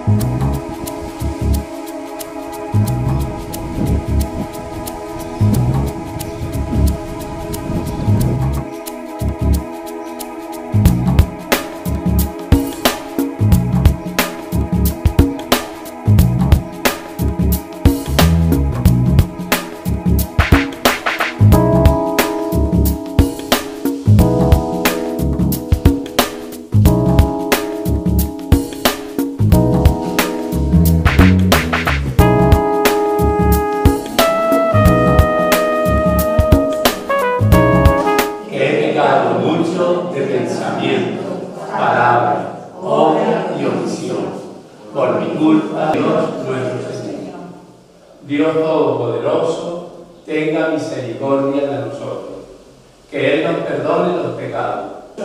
por mi culpa, Dios nuestro Señor. Dios Todopoderoso, tenga misericordia de nosotros, que Él nos perdone los pecados.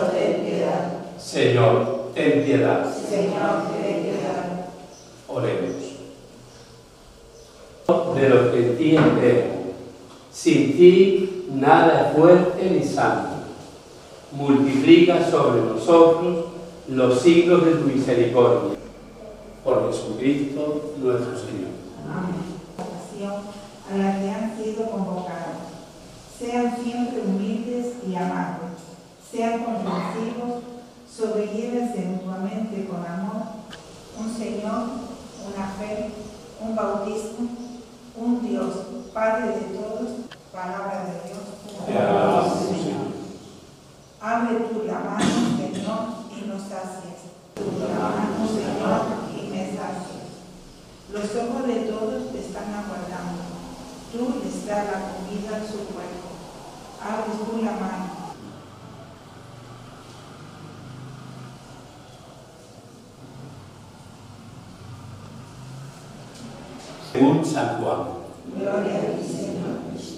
Señor, ten piedad. Señor, ten piedad. Oremos. De los que en ti esperan, sin ti nada es fuerte ni santo. Multiplica sobre nosotros los siglos de tu misericordia. Por Jesucristo nuestro Señor. Amén. A la que han sido convocados. Sean siempre humildes y amables. Sean comprensivos, sobrellévense mutuamente con amor. Un Señor, una fe, un bautismo, un Dios, Padre de todos, palabra de Dios. Te alabamos, Señor. Abre tú la mano, Señor, y nos sacias. La mano, Señor, y me sacias. Los ojos de todos te están aguardando. Tú les das la comida en su cuerpo. Abres tú la mano. Según San Juan. Gloria a ti, Señor Jesús.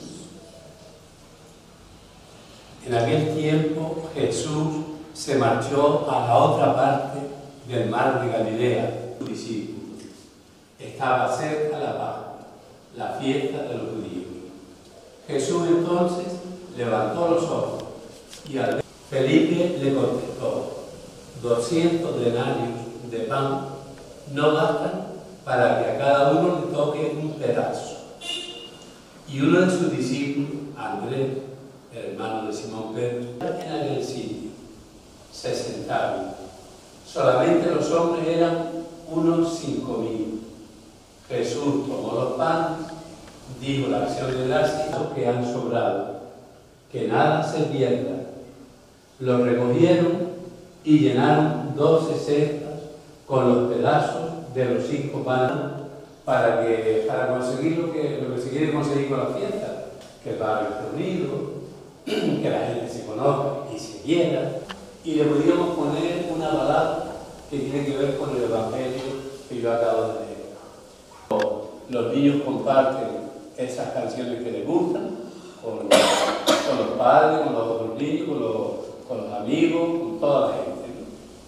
En aquel tiempo Jesús se marchó a la otra parte del mar de Galilea, su discípulo. Estaba cerca la Pascua, la fiesta de los judíos. Jesús entonces levantó los ojos y al ver, Felipe le contestó: 200 denarios de pan no bastan para que a cada uno le toque un pedazo. Y uno de sus discípulos, Andrés, el hermano de Simón Pedro, en aquel sitio se sentaron. Solamente los hombres eran unos 5.000. Jesús tomó los panes, dijo la acción de gracias, los que han sobrado, que nada se pierda. Los recogieron y llenaron 12 cestas con los pedazos de los 5 panes para conseguir lo que se quiere conseguir con la fiesta, que el barrio esté unido, que la gente se conozca y se quiera. Y le podríamos poner una balada que tiene que ver con el Evangelio que yo acabo de leer. Los niños comparten esas canciones que les gustan con los padres, con los otros niños, con los amigos, con toda la gente, ¿no?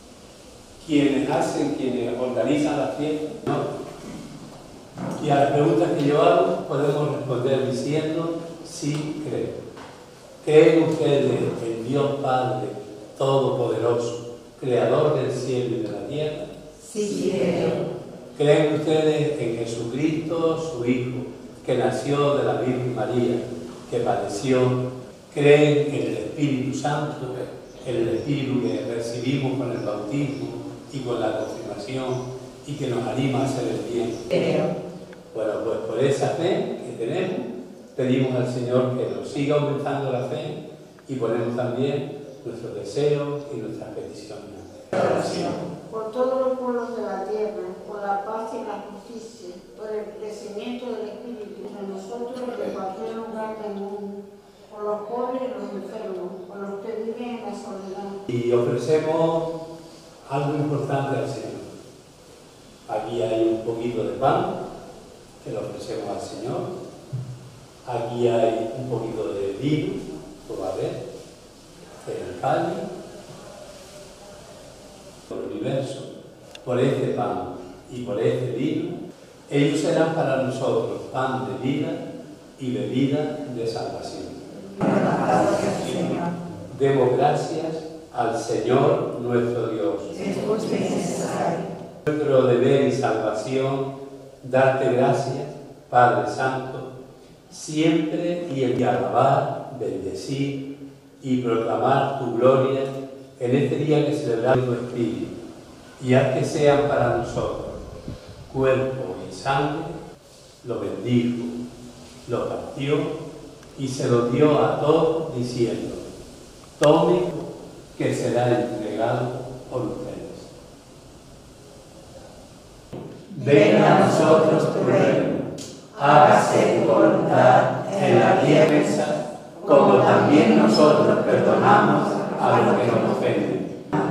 Quienes organizan las fiestas, ¿no? Y a las preguntas que yo hago podemos responder diciendo: sí creo. ¿Creen ustedes en Dios Padre Todopoderoso, Creador del cielo y de la tierra? Sí creo. ¿Creen ustedes en Jesucristo, su Hijo, que nació de la Virgen María, que padeció? ¿Creen en el Espíritu Santo, en el Espíritu que recibimos con el bautismo y con la confirmación y que nos anima a hacer el bien? Creo. Bueno, pues por esa fe que tenemos, pedimos al Señor que nos siga aumentando la fe y ponemos también nuestros deseos y nuestras peticiones. Oración. Por todos los pueblos de la tierra, por la paz y la justicia, por el crecimiento del Espíritu entre nosotros y en cualquier lugar del mundo, por los pobres y los enfermos, por los que viven en la soledad. Y ofrecemos algo importante al Señor. Aquí hay un poquito de pan, que lo ofrecemos al Señor. Aquí hay un poquito de vino, lo va a ver, el cáliz, por el universo, por este pan y por este vino. Ellos serán para nosotros pan de vida y bebida de salvación. Demos gracias al Señor nuestro Dios. Es justo y necesario. Nuestro deber y salvación, darte gracias, Padre Santo, siempre y el de alabar, bendecir y proclamar tu gloria en este día que celebramos tu Espíritu, y haz que sean para nosotros cuerpo y sangre. Lo bendijo, lo partió y se lo dio a todos diciendo: tome, que será entregado por ustedes. Venga a nosotros tu reino, hágase tu voluntad en la tierra como también nosotros perdonamos a los que nos ofenden.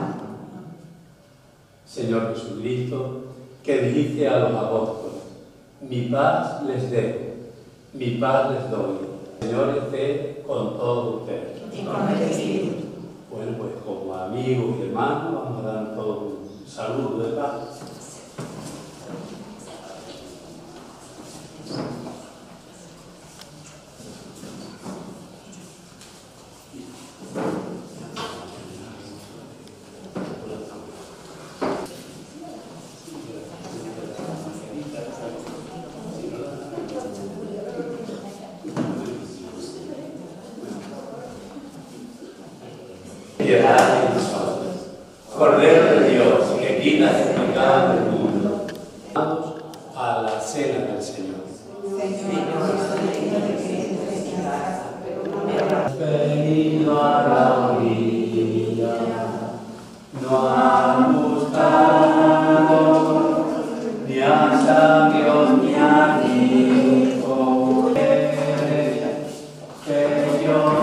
Señor Jesucristo, que dijiste a los apóstoles: mi paz les dejo, mi paz les doy. Señor esté con todos ustedes. Y con el Espíritu. Bueno, pues como amigos y hermanos vamos a dar todos un saludo de paz. Piedad de nosotros, Cordero de Dios, que quitas el pecado del mundo. Vamos a la cena del Señor. Venido a la orilla, no han buscado ni a sabios ni a ricos, que yo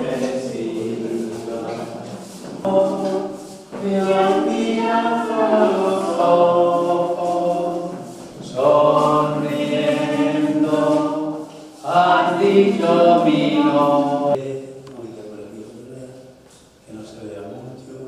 sonriendo, has dicho mi nombre. Que no se vea mucho.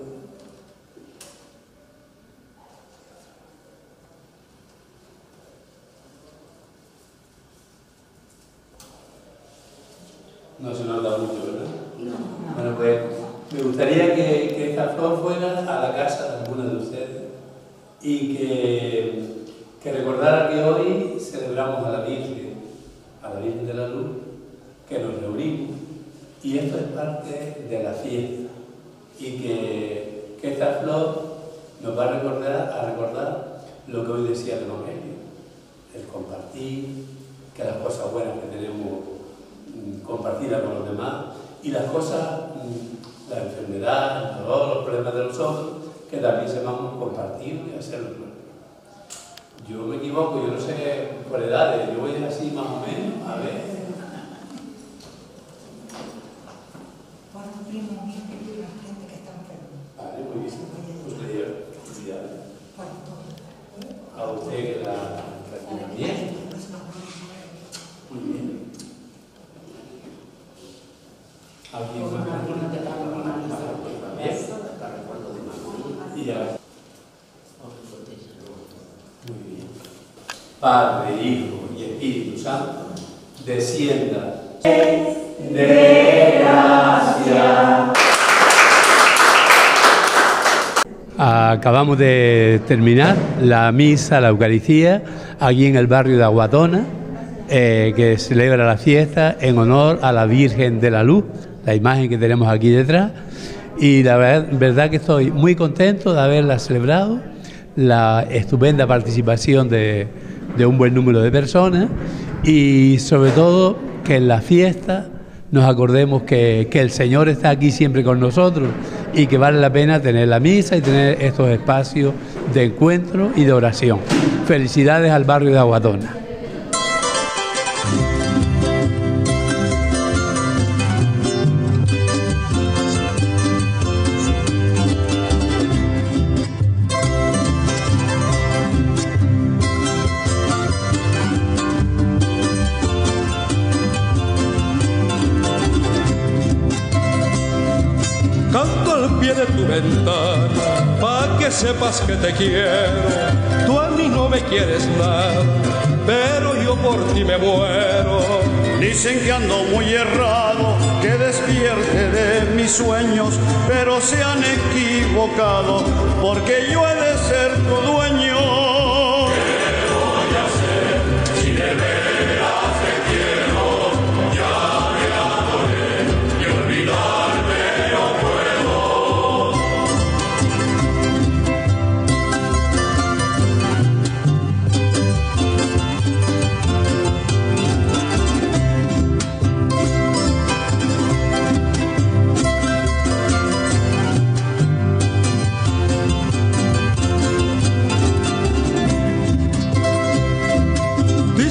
No se nota mucho, ¿verdad? No. Bueno, pues me gustaría que esta flor fuera a la casa de alguna de ustedes y que recordara que hoy celebramos a la Virgen de la Luz, que nos reunimos, y esto es parte de la fiesta, y que esta flor nos va a recordar lo que hoy decía el Evangelio, el compartir, que las cosas buenas que tenemos compartirlas con los demás, y las cosas, la enfermedad, el dolor, los problemas de nosotros, que también se van a compartir y hacerlo. Yo me equivoco, yo no sé por edades, yo voy así más o menos, a ver. Vale, muy bien. Usted ya, a usted que la tiene bien. Muy bien. ¿Alguien más? Y ya. Muy bien. Padre, Hijo y Espíritu Santo, descienda de gracia. Acabamos de terminar la misa, la Eucaristía, aquí en el barrio de Aguatona, que celebra la fiesta en honor a la Virgen de la Luz, la imagen que tenemos aquí detrás. Y la verdad que estoy muy contento de haberla celebrado, la estupenda participación de un buen número de personas, y sobre todo que en la fiesta nos acordemos que el Señor está aquí siempre con nosotros y que vale la pena tener la misa y tener estos espacios de encuentro y de oración. Felicidades al barrio de Aguatona. De tu ventana, pa' que sepas que te quiero. Tú a mí no me quieres nada, pero yo por ti me muero. Dicen que ando muy errado, que despierte de mis sueños, pero se han equivocado, porque yo he de ser tu dueño.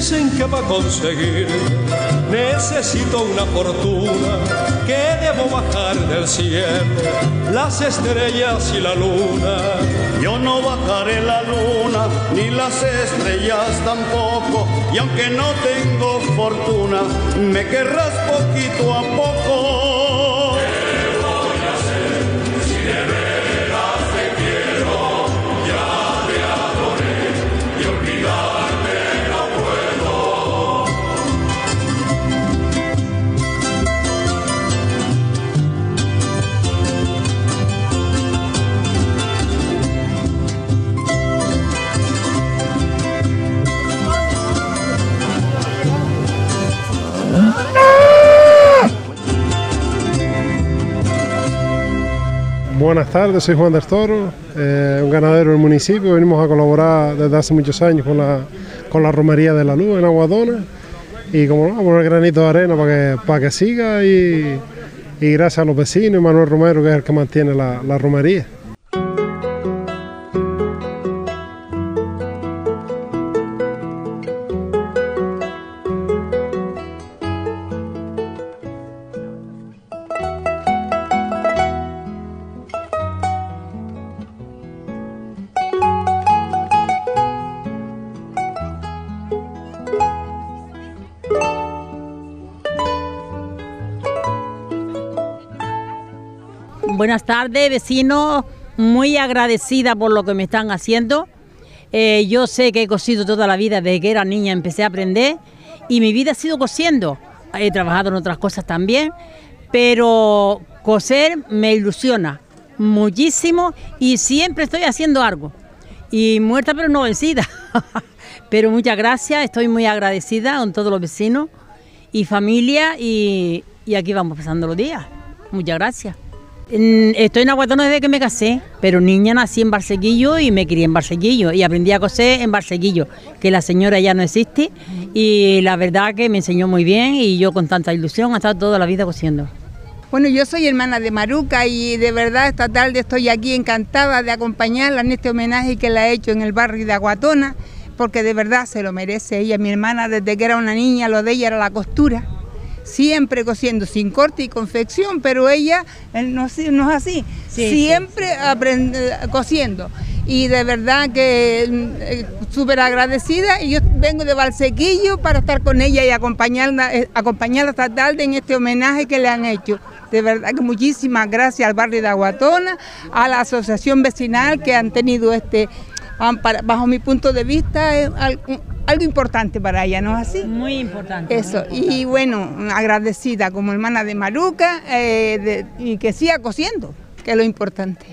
Dicen que para conseguir necesito una fortuna, que debo bajar del cielo las estrellas y la luna. Yo no bajaré la luna, ni las estrellas tampoco, y aunque no tengo fortuna, me querrás poquito a poco. ¿Qué voy a hacer si de veras te quiero? Ya te adoré y olvidarte no puedo. Buenas tardes, soy Juan del Toro, un ganadero del municipio. Venimos a colaborar desde hace muchos años con la Romería de la Luz en Aguadona y como no, a poner granito de arena para que siga y gracias a los vecinos y Manuel Romero, que es el que mantiene la romería. Buenas tardes, vecinos, muy agradecida por lo que me están haciendo. Yo sé que he cosido toda la vida, desde que era niña empecé a aprender y mi vida ha sido cosiendo. He trabajado en otras cosas también, pero coser me ilusiona muchísimo y siempre estoy haciendo algo. Y muerta pero no vencida. Pero muchas gracias, estoy muy agradecida con todos los vecinos y familia y aquí vamos pasando los días. Muchas gracias. Estoy en Aguadona desde que me casé, pero niña nací en Barsequillo y me crié en Barsequillo y aprendí a coser en Barsequillo, que la señora ya no existe y la verdad que me enseñó muy bien y yo con tanta ilusión he estado toda la vida cosiendo. Bueno, yo soy hermana de Maruca y de verdad esta tarde estoy aquí encantada de acompañarla en este homenaje que le ha hecho en el barrio de Aguadona, porque de verdad se lo merece ella, mi hermana desde que era una niña, lo de ella era la costura. Siempre cosiendo, sin corte y confección, pero ella no es así, sí, siempre cosiendo. Y de verdad que súper agradecida y yo vengo de Barsequillo para estar con ella y acompañarla esta tarde en este homenaje que le han hecho. De verdad que muchísimas gracias al barrio de Aguadona, a la asociación vecinal que han tenido bajo mi punto de vista, algo importante para ella, ¿no es así? Muy importante. Eso, y bueno, agradecida como hermana de Maruca y que siga cosiendo, que es lo importante.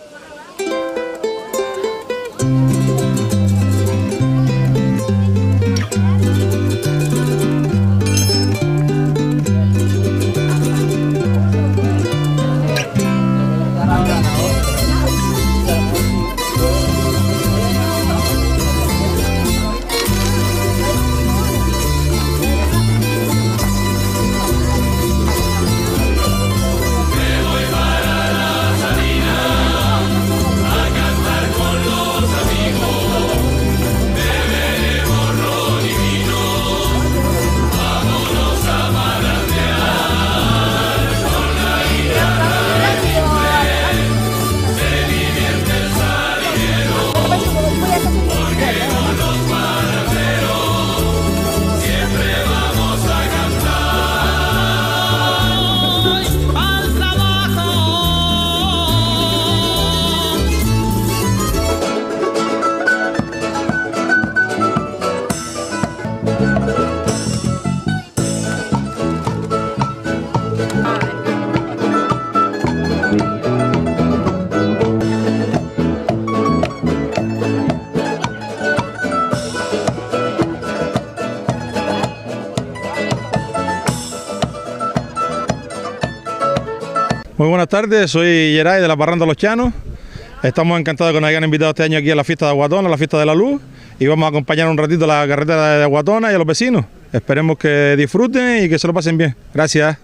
Muy buenas tardes, soy Geray de la Parranda Los Llanos. Estamos encantados de que nos hayan invitado este año aquí a la fiesta de Aguadona, la fiesta de la luz, y vamos a acompañar un ratito a la carretera de Aguadona y a los vecinos. Esperemos que disfruten y que se lo pasen bien. Gracias.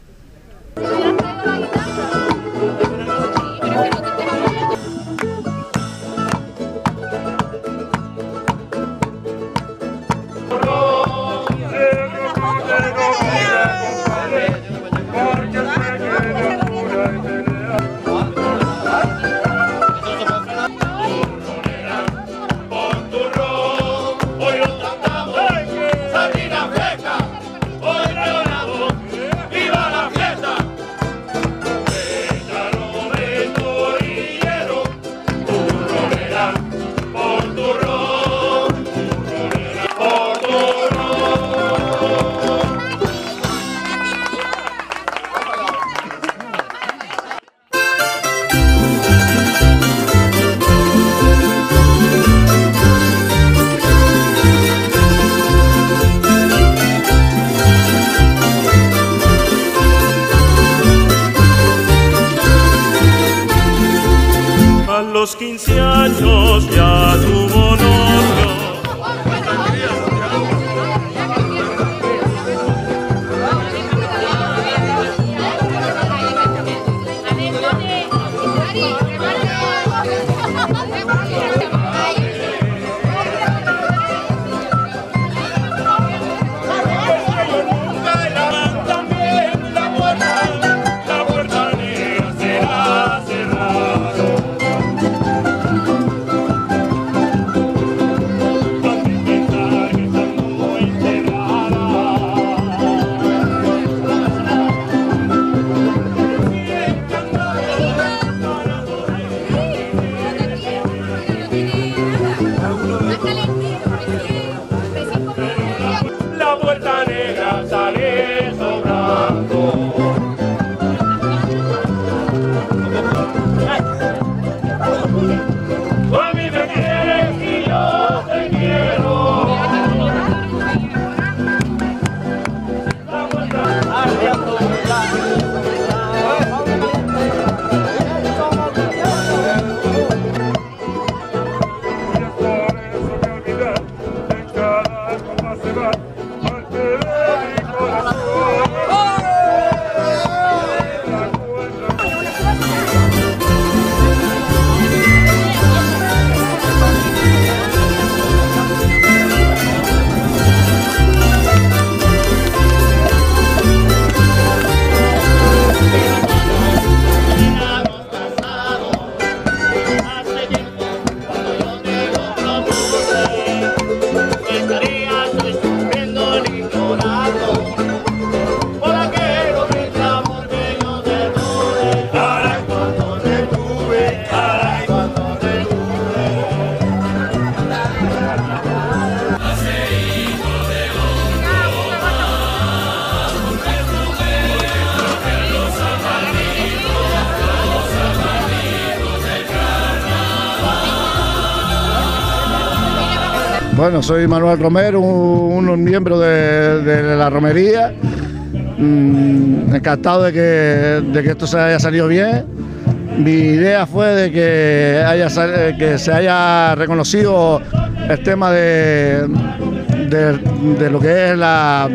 Bueno, soy Manuel Romero, un miembro de la romería. Encantado de que esto se haya salido bien. Mi idea fue de que se haya reconocido el tema de lo que es la...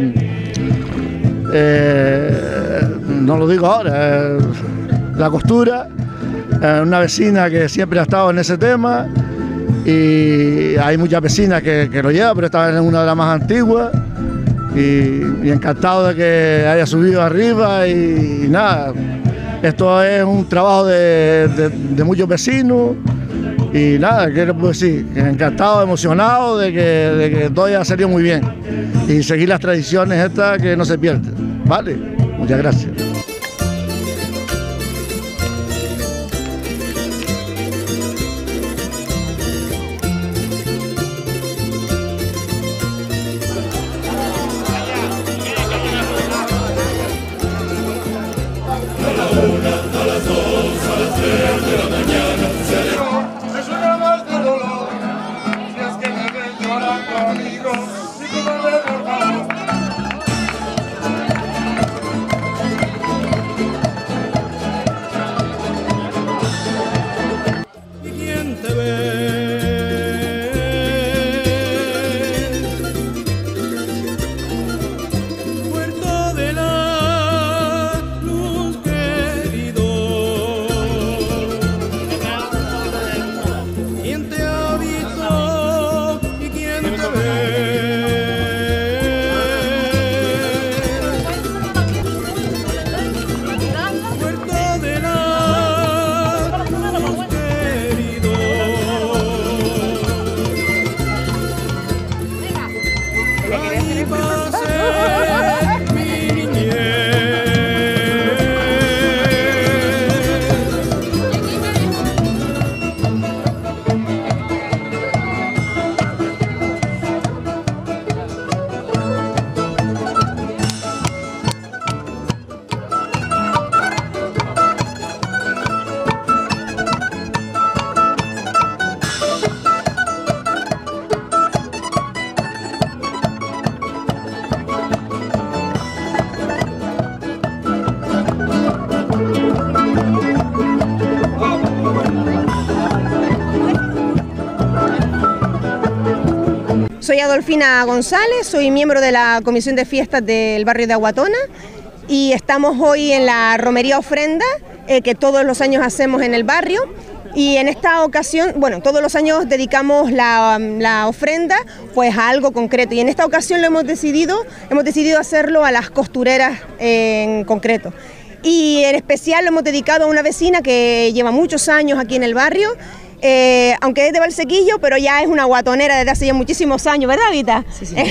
no lo digo ahora, la costura. Una vecina que siempre ha estado en ese tema. Y hay muchas vecinas que lo llevan, pero esta es una de las más antiguas y encantado de que haya subido arriba y nada, esto es un trabajo de muchos vecinos y nada, ¿qué les puedo decir? Encantado, emocionado de que todo haya salido muy bien y seguir las tradiciones estas que no se pierden, ¿vale? Muchas gracias. Soy Adolfina González, soy miembro de la Comisión de Fiestas del barrio de Aguatona y estamos hoy en la romería ofrenda que todos los años hacemos en el barrio. Y en esta ocasión, bueno, todos los años dedicamos la ofrenda pues a algo concreto y en esta ocasión hemos decidido hacerlo a las costureras en concreto. Y en especial lo hemos dedicado a una vecina que lleva muchos años aquí en el barrio, aunque es de Valsequillo, pero ya es una guatonera desde hace ya muchísimos años, ¿verdad, Vita? Sí, sí.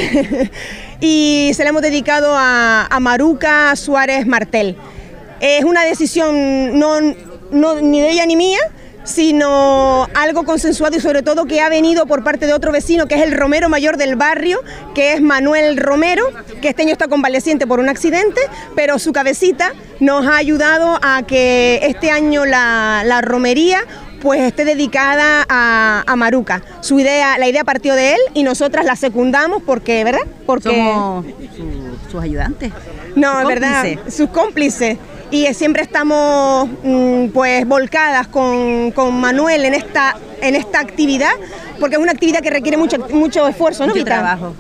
Y se la hemos dedicado a Maruca Suárez Martel. Es una decisión no ni de ella ni mía, sino algo consensuado y sobre todo que ha venido por parte de otro vecino que es el romero mayor del barrio, que es Manuel Romero, que este año está convaleciente por un accidente, pero su cabecita nos ha ayudado a que este año la romería pues esté dedicada a Maruca. La idea partió de él y nosotras la secundamos porque, ¿verdad? Porque somos sus ayudantes. No, es verdad, sus cómplices. Y siempre estamos pues volcadas con Manuel en esta actividad, porque es una actividad que requiere mucho esfuerzo, ¿no, mucho Vita? trabajo.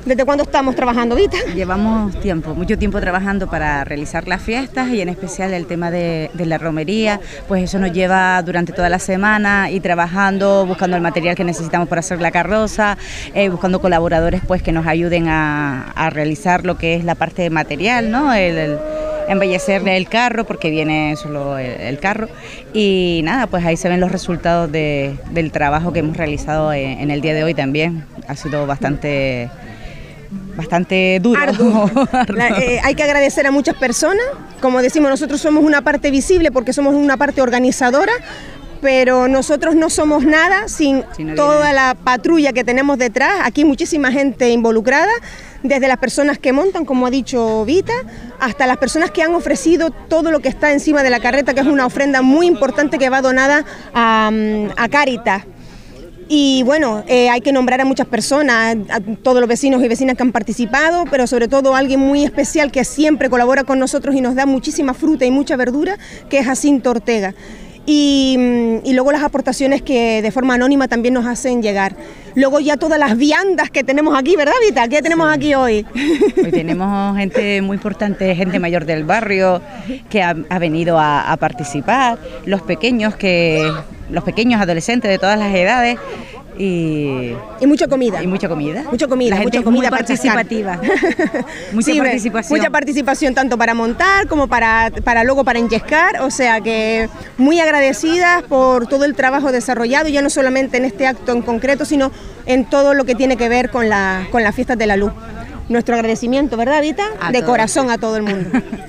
¿Desde cuándo estamos trabajando, Vita? Llevamos mucho tiempo trabajando para realizar las fiestas y en especial el tema de la romería, pues eso nos lleva durante toda la semana y trabajando, buscando el material que necesitamos para hacer la carroza, buscando colaboradores pues que nos ayuden a realizar lo que es la parte material, ¿no? El embellecer el carro, porque viene solo el carro, y nada, pues ahí se ven los resultados del trabajo que hemos realizado en el día de hoy también. Ha sido bastante duro. Arduo. Hay que agradecer a muchas personas, como decimos, nosotros somos una parte visible porque somos una parte organizadora, pero nosotros no somos nada sin toda la patrulla que tenemos detrás. Aquí hay muchísima gente involucrada, desde las personas que montan, como ha dicho Vita, hasta las personas que han ofrecido todo lo que está encima de la carreta, que es una ofrenda muy importante que va donada a Cáritas. Y bueno, hay que nombrar a muchas personas, a todos los vecinos y vecinas que han participado, pero sobre todo a alguien muy especial que siempre colabora con nosotros y nos da muchísima fruta y mucha verdura, que es Jacinto Ortega. Y luego las aportaciones que de forma anónima también nos hacen llegar. Luego ya todas las viandas que tenemos aquí, ¿verdad, Vita? ¿Qué tenemos aquí hoy? Hoy tenemos gente muy importante, gente mayor del barrio que ha venido a participar, los pequeños adolescentes de todas las edades. Y mucha comida. Y mucha comida. Mucha comida, la gente mucha comida muy participativa. Mucha participación. Mucha participación tanto para montar como para luego para enyescar, o sea que muy agradecidas por todo el trabajo desarrollado, ya no solamente en este acto en concreto, sino en todo lo que tiene que ver con las fiestas de la luz. Nuestro agradecimiento, ¿verdad, Vita? De corazón a todo el mundo.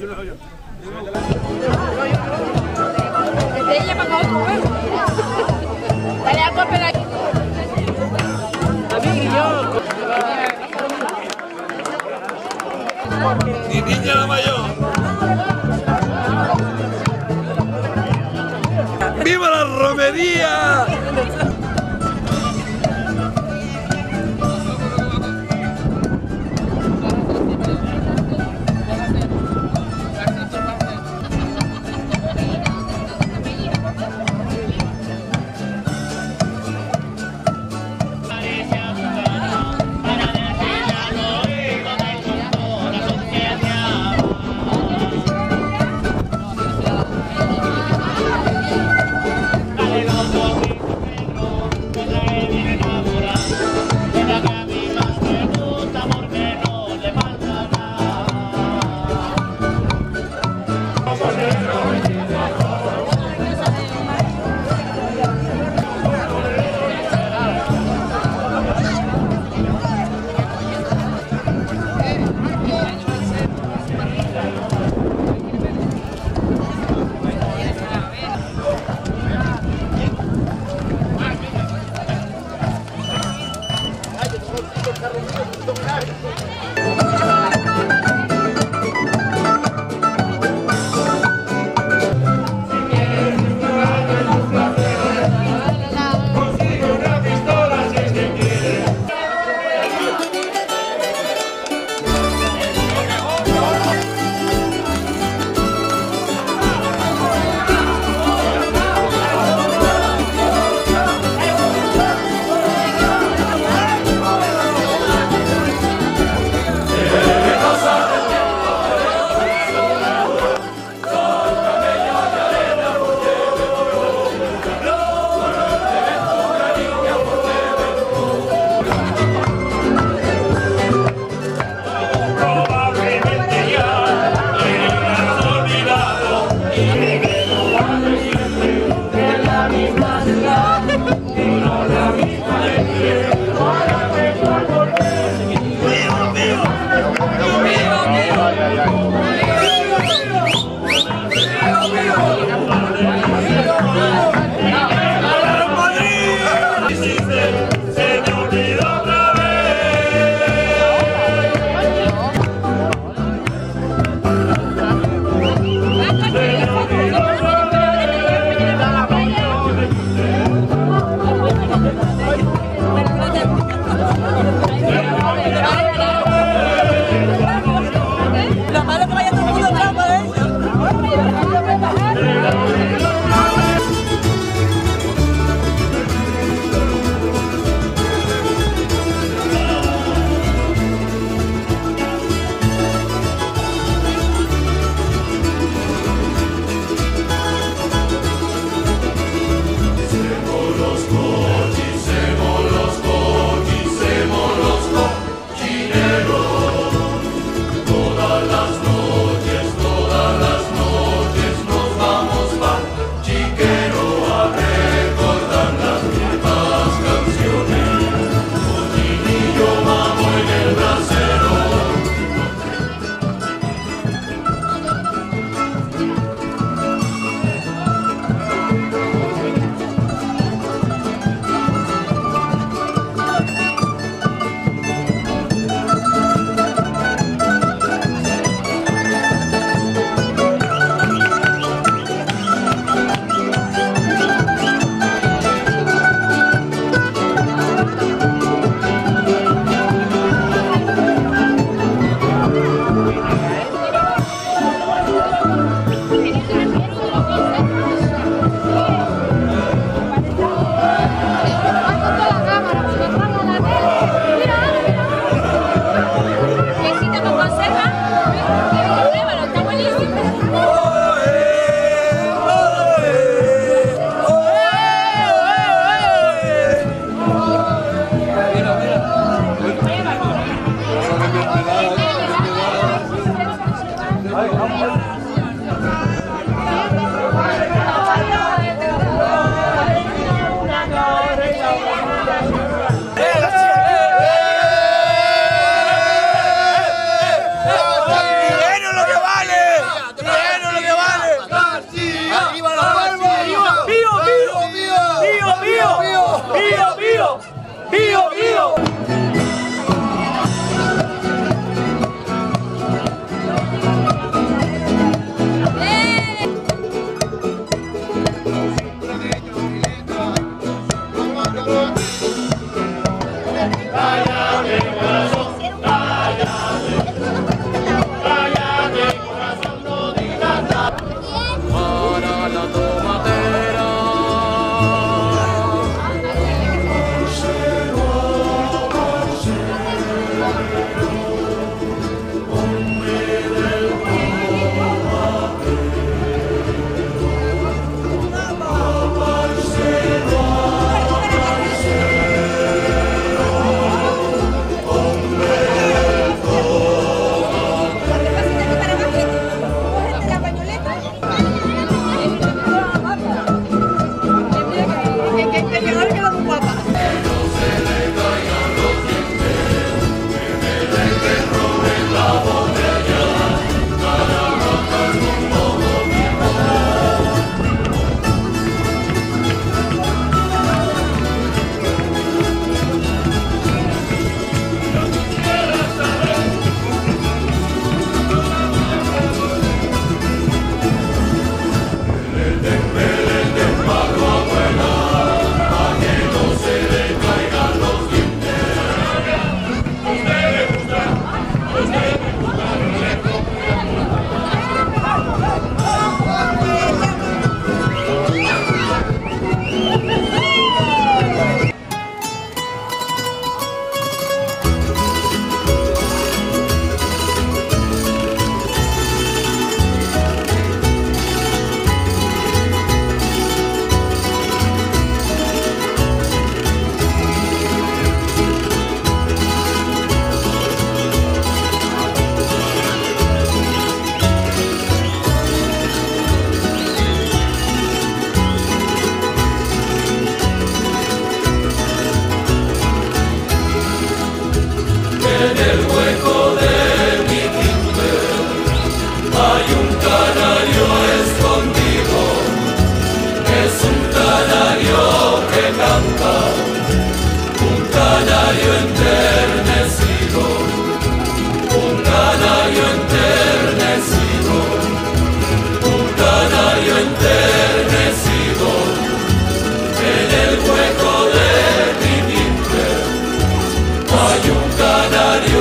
Mi niña la mayor. ¡Viva la romería! Hay un canario